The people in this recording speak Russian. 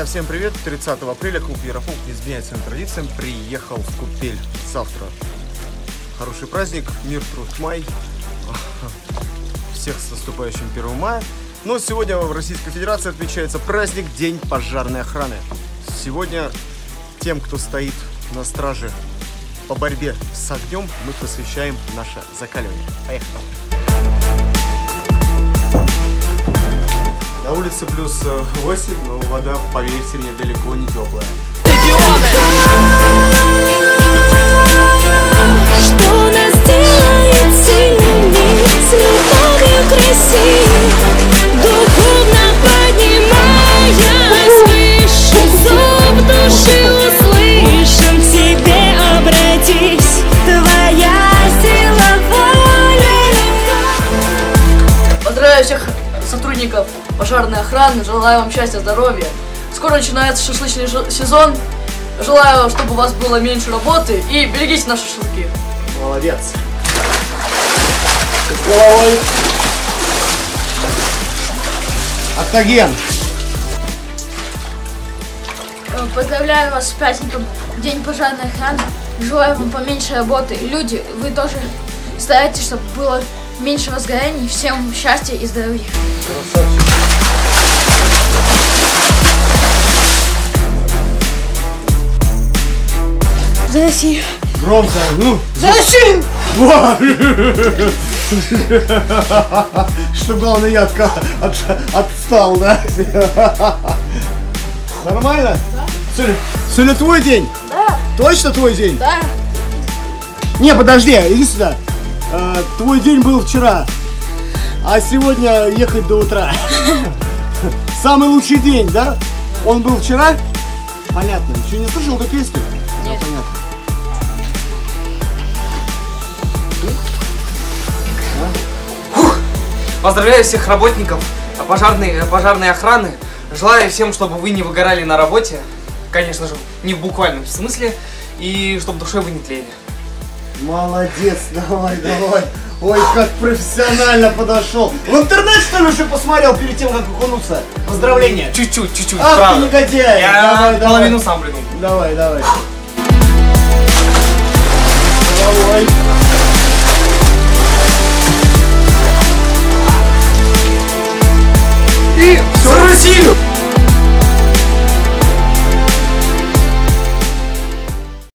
Друзья, всем привет! 30 апреля клуб Ярополк не изменяет своим традициям. Приехал в Купель. Завтра хороший праздник, мир, труд, май. Всех с наступающим 1 мая. Но сегодня в Российской Федерации отмечается праздник День пожарной охраны. Сегодня тем, кто стоит на страже по борьбе с огнем, мы посвящаем наше закаливание. Поехали! На улице плюс 8, но вода, поверьте мне, далеко не теплая. Что нас делает сильными, с любовью к России, духовно поднимаясь выше, зов души услышим, к тебе обратись, твоя сила воли. Поздравляю всех сотрудников пожарной охраны, желаю вам счастья, здоровья. Скоро начинается шашлычный сезон. Желаю, чтобы у вас было меньше работы и берегите наши шашлыки. Молодец. С головой. Октаген. Поздравляю вас с праздником День пожарной охраны. Желаю вам поменьше работы. Люди, вы тоже старайтесь, чтобы было меньше возгораний. Всем счастья и здоровья. Красавчик. За Россию! Громко, ну! За Россию! Что главное, я отстал, да? Нормально? Да. Сегодня твой день? Да. Точно твой день? Да. Не, подожди, иди сюда. Твой день был вчера, а сегодня ехать до утра. Самый лучший день, да? Он был вчера? Понятно. Еще не слышал эту песню? Нет. Понятно. Поздравляю всех работников пожарной охраны. Желаю всем, чтобы вы не выгорали на работе. Конечно же, не в буквальном смысле. И чтобы душой вы не тлели. Молодец, давай. Ой, как профессионально подошел. В интернет, что ли, уже посмотрел перед тем, как окунуться? Поздравления. Чуть-чуть, Ах, правда. ты негодяй. Я половину сам придумал. Давай. Головой.